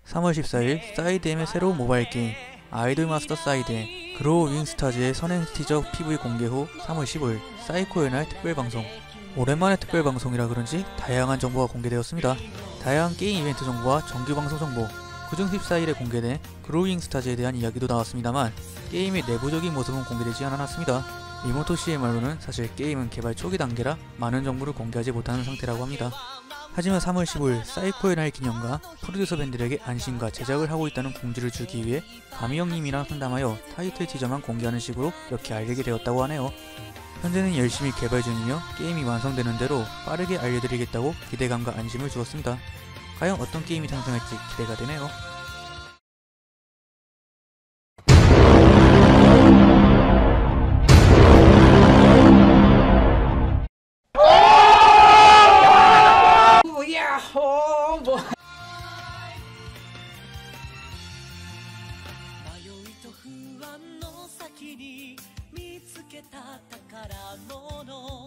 3월 14일 사이드M의 새로운 모바일 게임 아이돌 마스터 사이드M 그로우 윙스타즈의 선행 티저 PV 공개 후 3월 15일 사이코의 날 특별방송. 오랜만에 특별방송이라 그런지 다양한 정보가 공개되었습니다. 다양한 게임 이벤트 정보와 정규방송 정보, 그중 14일에 공개된 그로우 윙스타즈에 대한 이야기도 나왔습니다만 게임의 내부적인 모습은 공개되지 않았습니다. 이모토씨의 말로는 사실 게임은 개발 초기 단계라 많은 정보를 공개하지 못하는 상태라고 합니다. 하지만 3월 15일 사이코의 날 기념과 프로듀서 밴들에게 안심과 제작을 하고 있다는 공지를 주기 위해 가미 형님이랑 상담하여 타이틀 티저만 공개하는 식으로 이렇게 알리게 되었다고 하네요. 현재는 열심히 개발 중이며 게임이 완성되는 대로 빠르게 알려드리겠다고 기대감과 안심을 주었습니다. 과연 어떤 게임이 탄생할지 기대가 되네요. 不安の先に見つけた宝物